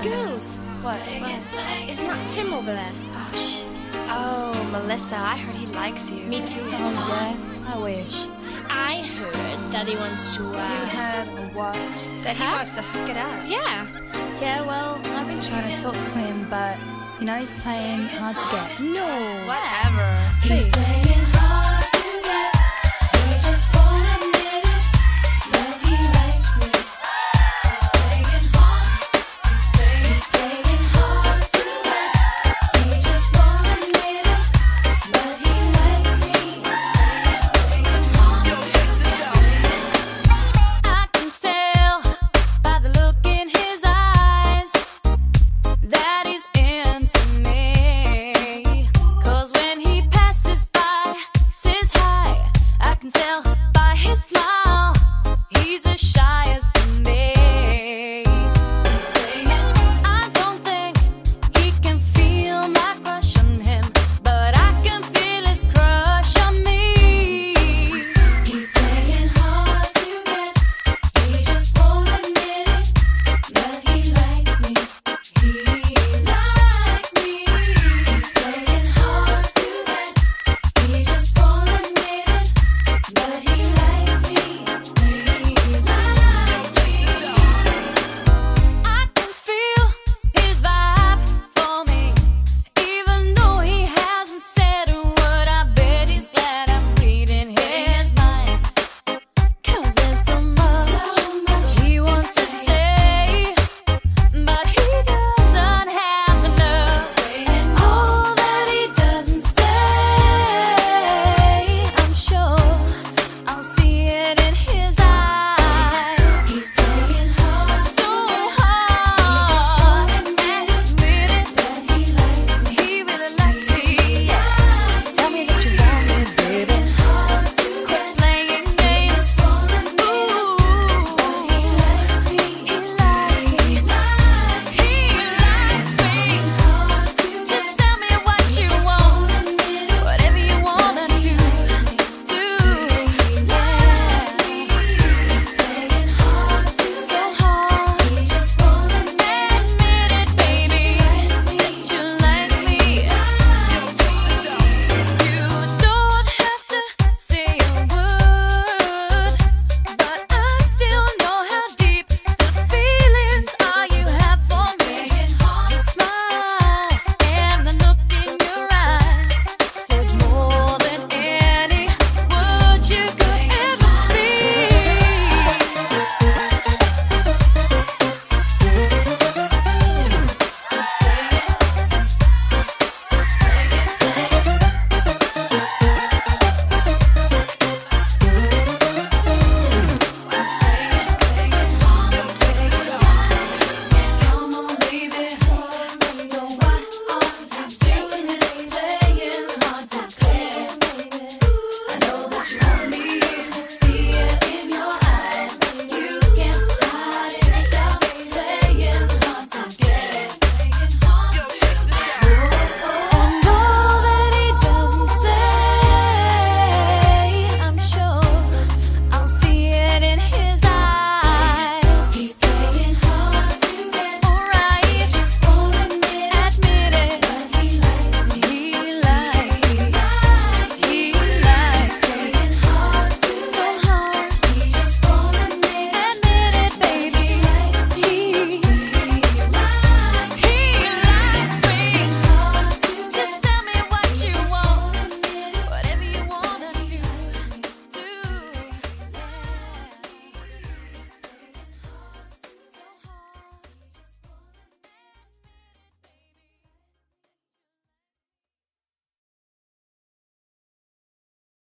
Girls! What? Isn't that Tim over there? Oh, Melissa, I heard he likes you. Me too, yeah. Oh, yeah? I wish. I heard that he wants to, You heard a what? That he Huh? wants to hook it up. Yeah. Yeah, well, I've been trying to talk to him, but, you know, he's playing hard to get. No. Whatever. Please.